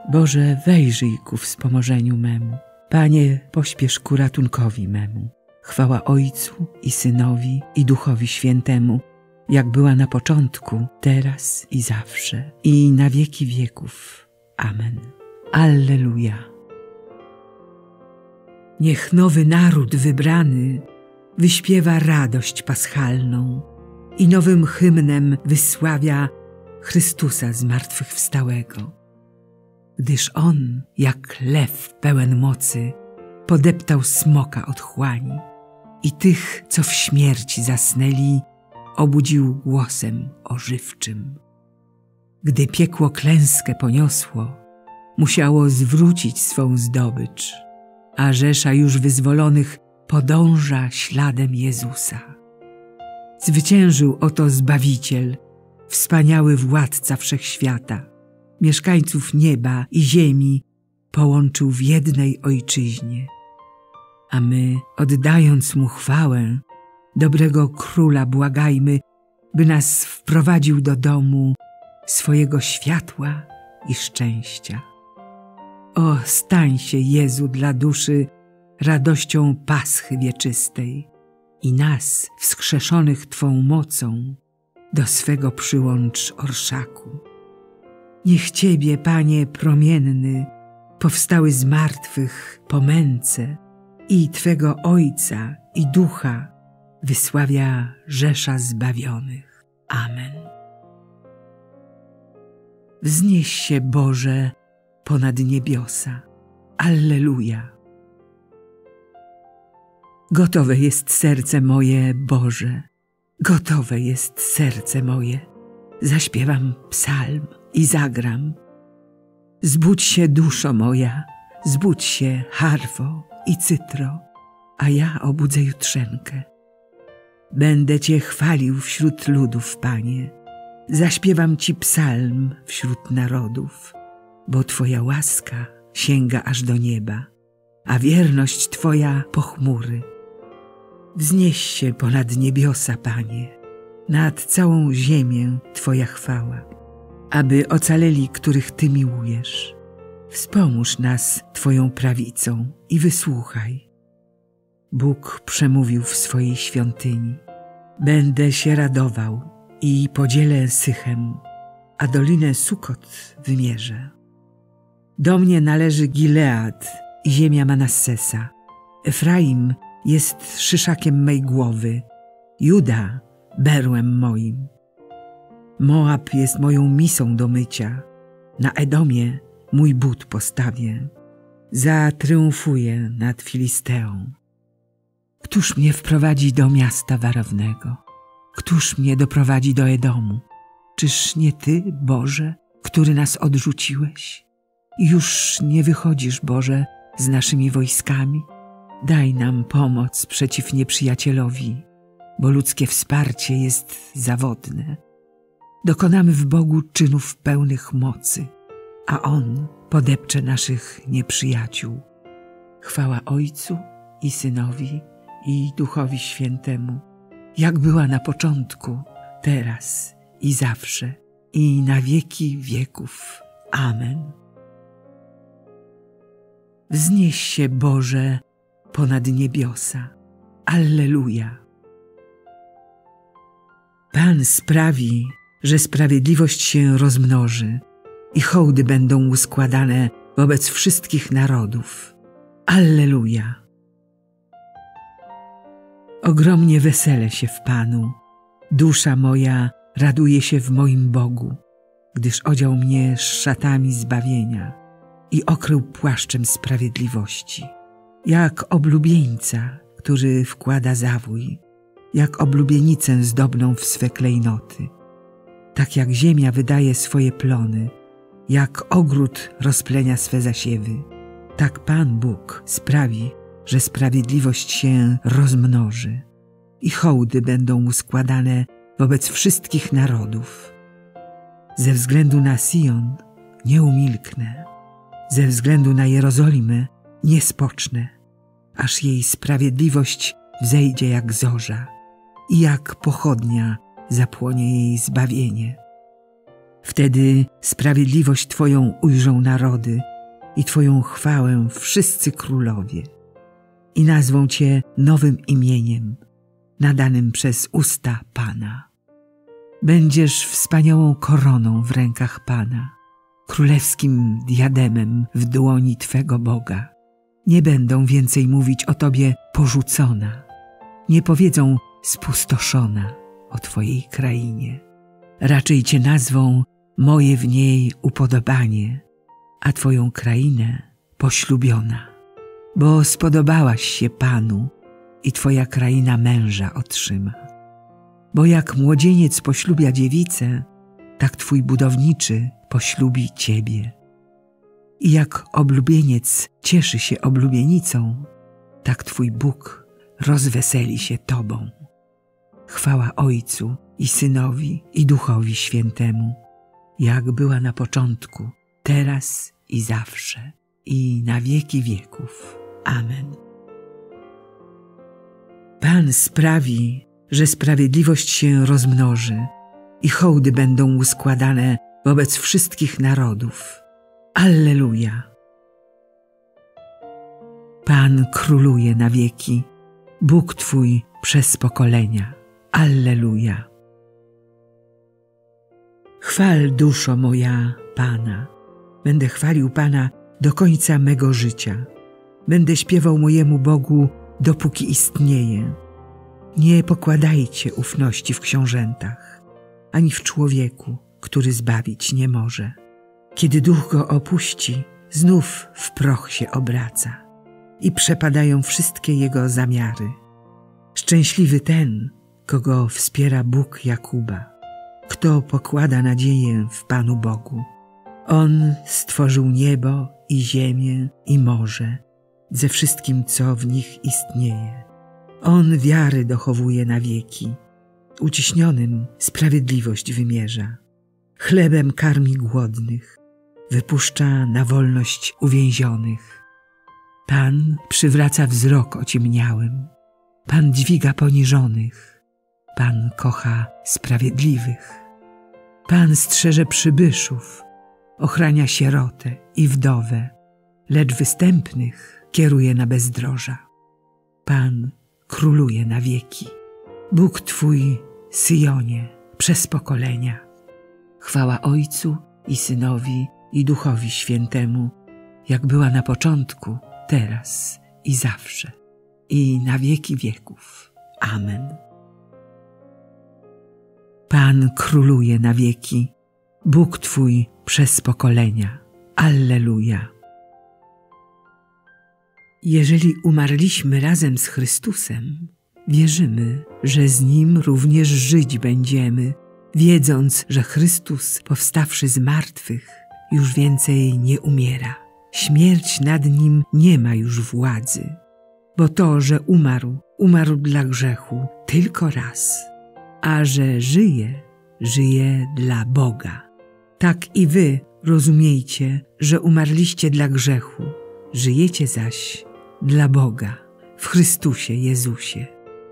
Boże, wejrzyj ku wspomożeniu memu. Panie, pośpiesz ku ratunkowi memu. Chwała Ojcu i Synowi i Duchowi Świętemu, jak była na początku, teraz i zawsze, i na wieki wieków. Amen. Alleluja. Niech nowy naród wybrany wyśpiewa radość paschalną i nowym hymnem wysławia Chrystusa zmartwychwstałego. Gdyż On, jak lew pełen mocy, podeptał smoka otchłani i tych, co w śmierci zasnęli, obudził głosem ożywczym. Gdy piekło klęskę poniosło, musiało zwrócić swą zdobycz, a rzesza już wyzwolonych podąża śladem Jezusa. Zwyciężył oto Zbawiciel, wspaniały Władca Wszechświata, mieszkańców nieba i ziemi połączył w jednej Ojczyźnie. A my, oddając Mu chwałę, dobrego Króla błagajmy, by nas wprowadził do domu swojego światła i szczęścia. O, stań się, Jezu, dla duszy radością Paschy wieczystej i nas, wskrzeszonych Twą mocą, do swego przyłącz orszaku. Niech Ciebie, Panie promienny, powstały z martwych po męce i Twego Ojca i Ducha wysławia rzesza zbawionych. Amen. Wznieś się, Boże, ponad niebiosa. Alleluja. Gotowe jest serce moje, Boże, gotowe jest serce moje. Zaśpiewam psalm i zagram. Zbudź się, duszo moja, zbudź się, harfo i cytro, a ja obudzę jutrzenkę. Będę Cię chwalił wśród ludów, Panie. Zaśpiewam Ci psalm wśród narodów, bo Twoja łaska sięga aż do nieba, a wierność Twoja po chmury. Wznieś się ponad niebiosa, Panie, nad całą ziemię Twoja chwała, aby ocaleli, których Ty miłujesz. Wspomóż nas Twoją prawicą i wysłuchaj. Bóg przemówił w swojej świątyni. Będę się radował i podzielę Sychem, a dolinę Sukot wymierzę. Do mnie należy Gilead i ziemia Manassesa. Efraim jest szyszakiem mej głowy, Juda berłem moim. Moab jest moją misą do mycia, na Edomie mój but postawię. Zatriumfuję nad Filisteą. Któż mnie wprowadzi do miasta warownego? Któż mnie doprowadzi do Edomu? Czyż nie Ty, Boże, który nas odrzuciłeś? I już nie wychodzisz, Boże, z naszymi wojskami? Daj nam pomoc przeciw nieprzyjacielowi, bo ludzkie wsparcie jest zawodne. Dokonamy w Bogu czynów pełnych mocy, a On podepcze naszych nieprzyjaciół. Chwała Ojcu i Synowi i Duchowi Świętemu, jak była na początku, teraz i zawsze, i na wieki wieków. Amen. Wznieś się, Boże, ponad niebiosa. Alleluja. Pan sprawi, że sprawiedliwość się rozmnoży i hołdy będą uskładane wobec wszystkich narodów. Alleluja. Ogromnie weselę się w Panu. Dusza moja raduje się w moim Bogu, gdyż odział mnie szatami zbawienia i okrył płaszczem sprawiedliwości. Jak oblubieńca, który wkłada zawój, jak oblubienicę zdobną w swe klejnoty. Tak jak ziemia wydaje swoje plony, jak ogród rozplenia swe zasiewy, tak Pan Bóg sprawi, że sprawiedliwość się rozmnoży i hołdy będą uskładane wobec wszystkich narodów. Ze względu na Sion nie umilknę, ze względu na Jerozolimę nie spocznę, aż jej sprawiedliwość wzejdzie jak zorza i jak pochodnia zapłonie jej zbawienie. Wtedy sprawiedliwość Twoją ujrzą narody i Twoją chwałę wszyscy królowie. I nazwą Cię nowym imieniem, nadanym przez usta Pana. Będziesz wspaniałą koroną w rękach Pana, królewskim diademem w dłoni Twego Boga. Nie będą więcej mówić o Tobie porzucona, nie powiedzą spustoszona o Twojej krainie. Raczej Cię nazwą moje w niej upodobanie, a Twoją krainę poślubiona. Bo spodobałaś się Panu i Twoja kraina męża otrzyma. Bo jak młodzieniec poślubia dziewicę, tak Twój budowniczy poślubi Ciebie. I jak oblubieniec cieszy się oblubienicą, tak Twój Bóg rozweseli się Tobą. Chwała Ojcu i Synowi i Duchowi Świętemu, jak była na początku, teraz i zawsze, i na wieki wieków. Amen. Pan sprawi, że sprawiedliwość się rozmnoży i hołdy będą mu składane wobec wszystkich narodów. Alleluja! Pan króluje na wieki, Bóg Twój przez pokolenia. Alleluja! Chwal, duszo moja, Pana. Będę chwalił Pana do końca mego życia. Będę śpiewał mojemu Bogu, dopóki istnieje. Nie pokładajcie ufności w książętach, ani w człowieku, który zbawić nie może. Kiedy duch go opuści, znów w proch się obraca i przepadają wszystkie jego zamiary. Szczęśliwy ten, kogo wspiera Bóg Jakuba, kto pokłada nadzieję w Panu Bogu. On stworzył niebo i ziemię i morze, ze wszystkim, co w nich istnieje. On wiary dochowuje na wieki, uciśnionym sprawiedliwość wymierza. Chlebem karmi głodnych, wypuszcza na wolność uwięzionych. Pan przywraca wzrok ociemniałym, Pan dźwiga poniżonych, Pan kocha sprawiedliwych. Pan strzeże przybyszów, ochrania sierotę i wdowę, lecz występnych kieruje na bezdroża. Pan króluje na wieki. Bóg Twój, Syjonie, przez pokolenia. Chwała Ojcu i Synowi i Duchowi Świętemu, jak była na początku, teraz i zawsze, i na wieki wieków. Amen. Pan króluje na wieki, Bóg Twój przez pokolenia. Alleluja. Jeżeli umarliśmy razem z Chrystusem, wierzymy, że z Nim również żyć będziemy, wiedząc, że Chrystus, powstawszy z martwych, już więcej nie umiera. Śmierć nad Nim nie ma już władzy, bo to, że umarł, umarł dla grzechu tylko raz, a że żyje, żyje dla Boga. Tak i wy rozumiejcie, że umarliście dla grzechu, żyjecie zaś dla Boga w Chrystusie Jezusie.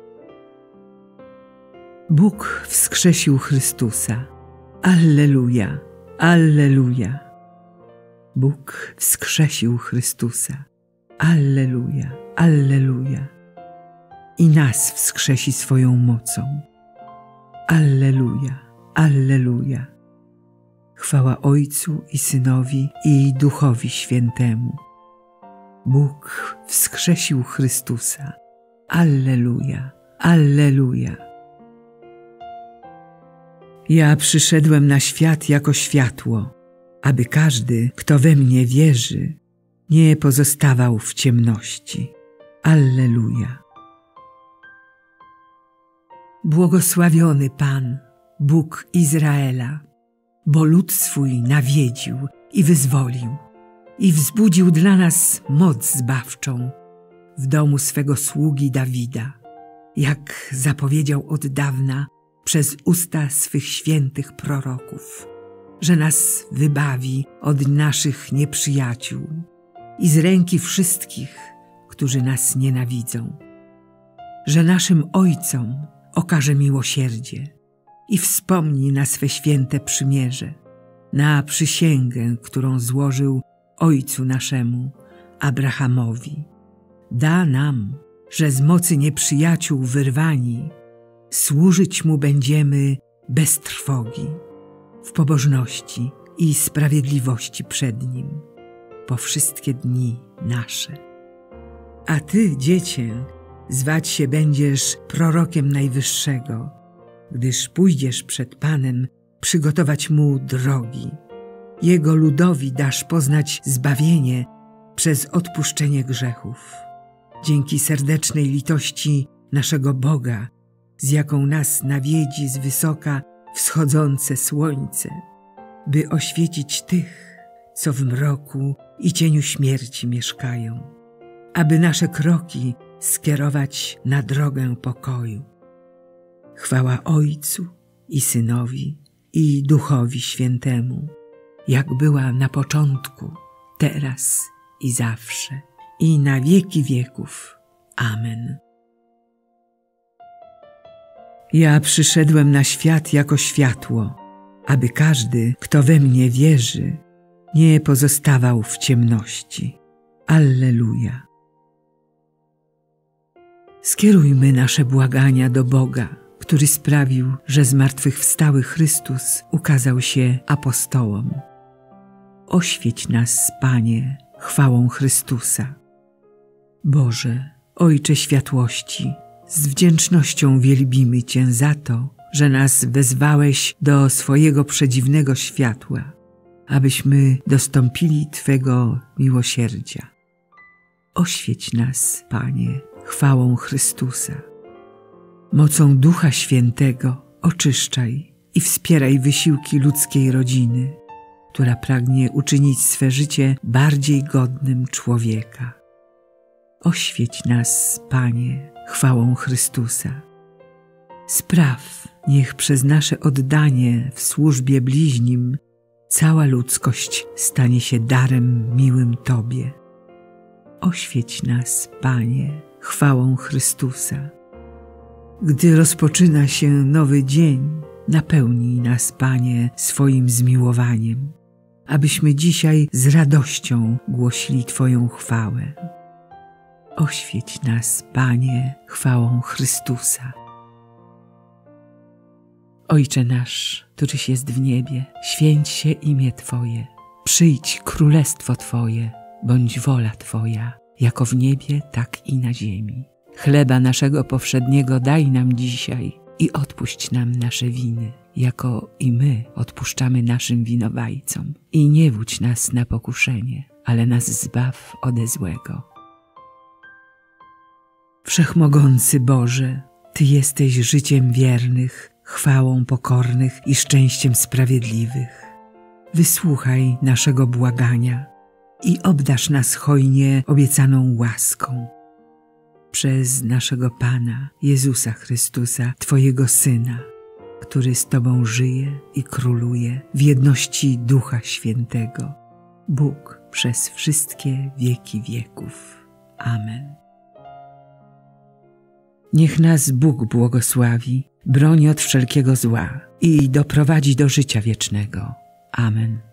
Bóg wskrzesił Chrystusa. Alleluja, alleluja. Bóg wskrzesił Chrystusa. Alleluja, alleluja. I nas wskrzesi swoją mocą. Alleluja, alleluja. Chwała Ojcu i Synowi i Duchowi Świętemu. Bóg wskrzesił Chrystusa. Alleluja, alleluja. Ja przyszedłem na świat jako światło, aby każdy, kto we mnie wierzy, nie pozostawał w ciemności. Alleluja. Błogosławiony Pan, Bóg Izraela, bo lud swój nawiedził i wyzwolił i wzbudził dla nas moc zbawczą w domu swego sługi Dawida, jak zapowiedział od dawna przez usta swych świętych proroków, że nas wybawi od naszych nieprzyjaciół i z ręki wszystkich, którzy nas nienawidzą, że naszym ojcom okaże miłosierdzie i wspomni na swe święte przymierze, na przysięgę, którą złożył ojcu naszemu, Abrahamowi. Da nam, że z mocy nieprzyjaciół wyrwani, służyć Mu będziemy bez trwogi, w pobożności i sprawiedliwości przed Nim, po wszystkie dni nasze. A Ty, Dziecię, zwać się będziesz prorokiem Najwyższego, gdyż pójdziesz przed Panem przygotować Mu drogi. Jego ludowi dasz poznać zbawienie przez odpuszczenie grzechów. Dzięki serdecznej litości naszego Boga, z jaką nas nawiedzi z wysoka wschodzące słońce, by oświecić tych, co w mroku i cieniu śmierci mieszkają, aby nasze kroki skierować na drogę pokoju. Chwała Ojcu i Synowi i Duchowi Świętemu, jak była na początku, teraz i zawsze, i na wieki wieków. Amen. Ja przyszedłem na świat jako światło, aby każdy, kto we mnie wierzy, nie pozostawał w ciemności. Alleluja. Skierujmy nasze błagania do Boga, który sprawił, że zmartwychwstały Chrystus ukazał się apostołom. Oświeć nas, Panie, chwałą Chrystusa. Boże, Ojcze światłości, z wdzięcznością wielbimy Cię za to, że nas wezwałeś do swojego przedziwnego światła, abyśmy dostąpili Twego miłosierdzia. Oświeć nas, Panie, chwałą Chrystusa. Mocą Ducha Świętego oczyszczaj i wspieraj wysiłki ludzkiej rodziny, która pragnie uczynić swe życie bardziej godnym człowieka. Oświeć nas, Panie, chwałą Chrystusa. Spraw, niech przez nasze oddanie w służbie bliźnim cała ludzkość stanie się darem miłym Tobie. Oświeć nas, Panie, chwałą Chrystusa. Gdy rozpoczyna się nowy dzień, napełnij nas, Panie, swoim zmiłowaniem, abyśmy dzisiaj z radością głosili Twoją chwałę. Oświeć nas, Panie, chwałą Chrystusa. Ojcze nasz, któryś jest w niebie, święć się imię Twoje. Przyjdź królestwo Twoje, bądź wola Twoja, jako w niebie, tak i na ziemi. Chleba naszego powszedniego daj nam dzisiaj i odpuść nam nasze winy, jako i my odpuszczamy naszym winowajcom. I nie wódź nas na pokuszenie, ale nas zbaw ode złego. Wszechmogący Boże, Ty jesteś życiem wiernych, chwałą pokornych i szczęściem sprawiedliwych. Wysłuchaj naszego błagania i obdarz nas hojnie obiecaną łaską. Przez naszego Pana, Jezusa Chrystusa, Twojego Syna, który z Tobą żyje i króluje w jedności Ducha Świętego, Bóg przez wszystkie wieki wieków. Amen. Niech nas Bóg błogosławi, broni od wszelkiego zła i doprowadzi do życia wiecznego. Amen.